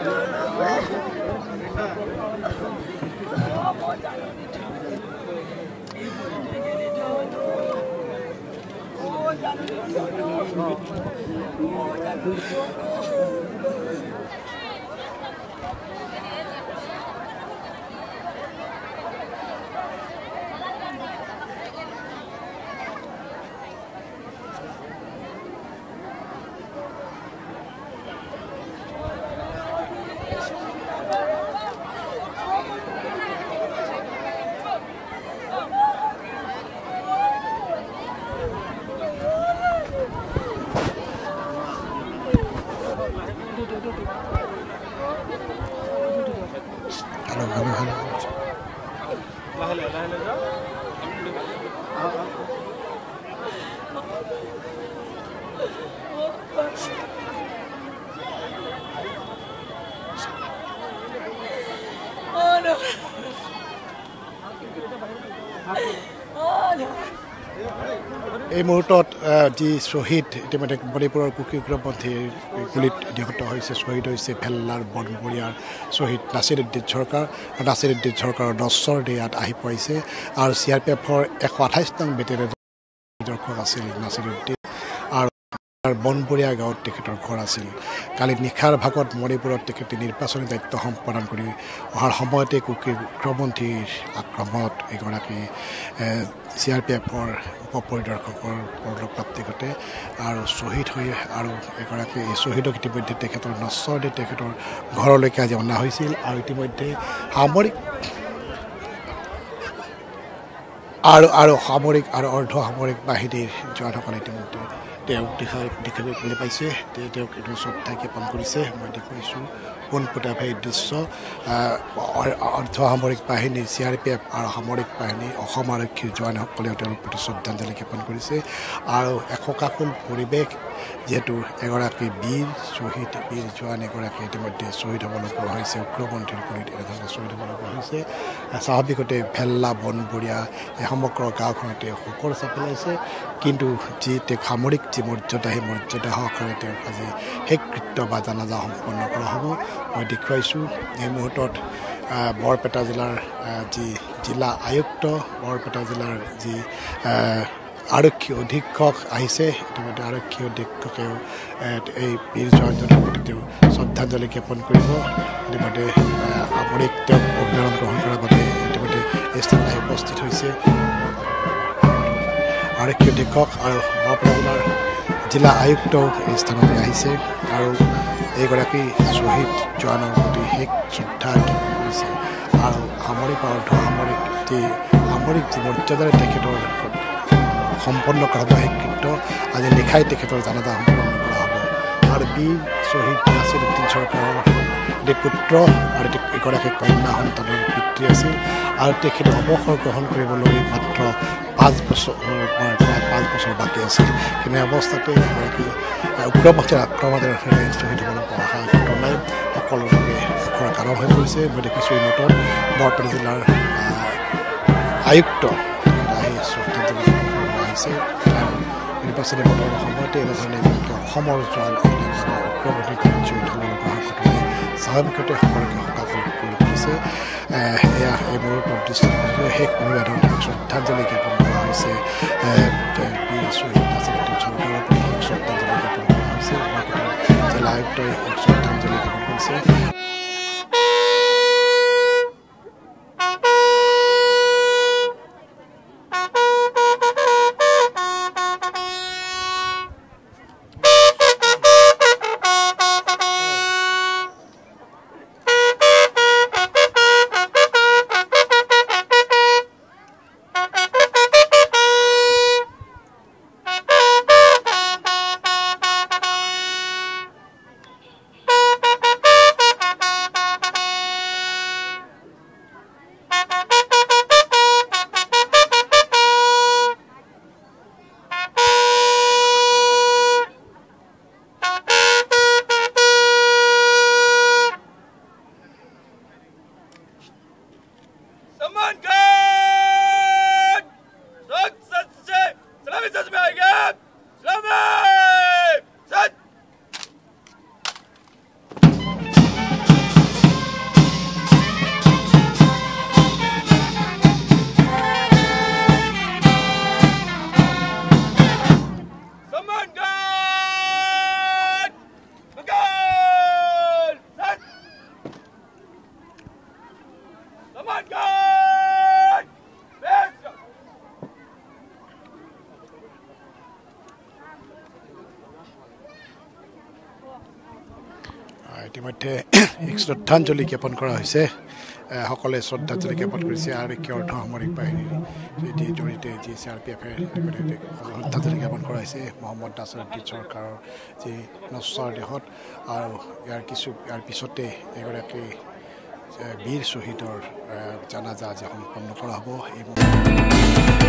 এই মুহূৰ্তত যি শ্বহীদ ইতিমধ্যে মণিপুৰৰ কুকি উগ্ৰপন্থীৰ গুলীত নিহত হৈছে শ্বহীদ হৈছে ভেল্লাৰ বনবৰীয়াৰ শ্বহীদ নাছিৰুদ্দিন চৰকাৰ নাছিৰুদ্দিন চৰকাৰৰ নশ্বৰ ইয়াত আহি পাইছে আৰু CRPFৰ 128 নং বেটেলিয়নৰ ঘৰ আছিল নাছিৰুদ্দিন আৰু বনবৰীয়া গাঁৱত তেখেতৰ ঘৰ আছিল কালি নিশাৰ ভাগত মণিপুৰত তেখেতে নিৰ্বাচনী দায়িত্ব সম্পাদন কৰি অহাৰ সময়তে কুকি উগ্ৰপন্থীৰ আক্ৰমণত এগৰাকী CRPFৰ উপপৰিদৰ্শকৰ পৰলোকপ্ৰাপ্তি ঘটে আৰু শ্বহীদ হৈ আৰু এগৰাকী শ্বহীদক ইতিমধ্যে তেখেতৰ নশ্বৰ দি তেখেতৰ ঘৰলৈকে আজি অনা হৈছিল আৰু ইতিমধ্যে সামৰিক আৰু অৰ্ধ সামৰিক বাহিনীৰ জোৱানসকলে ইতিমধ্যে তেওঁক দেখিবলৈ পাইছে তেওঁক এইটো শ্ৰদ্ধা জ্ঞাপন কৰিছে মই দেখুৱাইছোঁ পোনপটীয়াভাৱে দৃশ্য অৰ্ধ সামৰিক বাহিনীৰ CRPF আৰু সামৰিক বাহিনী অসম আৰক্ষীৰ জোৱানসকলেও তেওঁলোকৰ প্ৰতি শ্ৰদ্ধাঞ্জলি জ্ঞাপন কৰিছে আৰু এশোকাকুল পৰিৱেশ যিহেতু এগৰাকী বীৰ জোৱান এগৰাকী ইতিমধ্যে শ্বহীদ হ'বলগীয়া হৈছে উগ্ৰপন্থীৰ গুলীত এনেধৰণে শ্বহীদ হ'বলগীয়া হৈছে স্বাভাৱিকতে ভেল্লা বনবৰীয়া এই সমগ্ৰ গাঁওখনতে শোকৰ চাপ পেলাইছে কিন্তু যি তেওঁক সামৰিক যি মৰ্যাদা সেই মৰ্যাদা সহকাৰে তেওঁক আজি শেষ কৃত্য বা জানাজা সম্পন্ন কৰা হ'ব মই দেখুৱাইছোঁ এই মুহূৰ্তত বৰপেটা জিলাৰ যি জিলা আয়ুক্ত বৰপেটা জিলাৰ যি আৰক্ষী অধীক্ষক আহিছে ইতিমধ্যে আৰক্ষী অধীক্ষকেও এই বীৰ জোৱানজনৰ প্ৰতি তেওঁ শ্ৰদ্ধাঞ্জলি জ্ঞাপন কৰিব ইতিমধ্যে সামৰিক তেওঁক অভিনন্দন গ্ৰহণ কৰাৰ বাবে ইতিমধ্যে এই স্থানত আহি উপস্থিত হৈছে আৰক্ষী অধীক্ষক আৰু বৰপেটা জিলাৰ জিলা আয়ুক্তও এই স্থানলৈ আহিছে আৰু এইগৰাকী শ্বহীদ জোৱানৰ প্ৰতি শেষ শ্ৰদ্ধা জ্ঞাপন কৰিছে আৰু সামৰিক অৰ্ধ সামৰিক যি মৰ্যাদাৰে তেখেতৰ সম্পন্ন কৰা হ'ব শেষ কৃত্য আজি নিশাই তেখেতৰ জানাজা সম্পন্ন কৰা হ'ব আৰু বীৰ শ্বহীদ নাছিৰুদ্দিন চৰকাৰৰ এটি পুত্ৰ আৰু এগৰাকী কন্যা সন্তানৰ পিতৃ আছিল আৰু তেখেতে অৱসৰ গ্ৰহণ কৰিবলৈ মাত্ৰ 5 বছৰ বাকী আছিল কিন্তু অৱস্থাতে এগৰাকী উগ্ৰপন্থীৰ আক্ৰমণেৰে শ্বহীদ হ'বলৈ অহা ঘটনাই সকলোৰে বাবে দুখৰ কাৰণ হৈ পৰিছে মই দেখিছোঁ এই মুহূৰ্তত বৰপেটা জিলাৰ আয়ুক্ত আহি শ্ৰদ্ধাঞ্জলি জ্ঞাপন কৰিবলৈ আহিছে আৰু নিৰ্বাচনী ভোটৰ সময়তে এনেধৰণে অসমৰ জোৱান উগ্ৰপন্থীৰ শ্বহীদ হ'বলগীয়া হোৱা ঘটনাই স্বাভাৱিকতে সকলোকে শোকাকুল কৰি তুলিছে এয়া এই মুহূৰ্তত দৃষ্টি শেষ অভিবাদন শ্ৰদ্ধাঞ্জলি জ্ঞাপন কৰা হৈছে বীৰ শ্বহীদ নাছিৰুদ্দিন চৰকাৰৰ প্ৰতি শ্ৰদ্ধাঞ্জলি জ্ঞাপন কৰা হৈছে বৰপেটা জিলা আয়ুক্তই শ্ৰদ্ধাঞ্জলি জ্ঞাপন কৰিছে ইতিমধ্যে এক শ্ৰদ্ধাঞ্জলি জ্ঞাপন কৰা হৈছে সকলে শ্ৰদ্ধাঞ্জলি জ্ঞাপন কৰিছে আৰক্ষী অৰ্ধ সামৰিক বাহিনীৰ জড়িতে যি CRPF-এ শ্ৰদ্ধাঞ্জলি জ্ঞাপন কৰা হৈছে মহম্মদ নাছিৰুদ্দিন চৰকাৰৰ যি নশ্বৰ দেহত আৰু ইয়াৰ পিছতে এগৰাকী বীৰ শ্বহীদৰ জানাজা আজি সম্পন্ন কৰা হ'ব।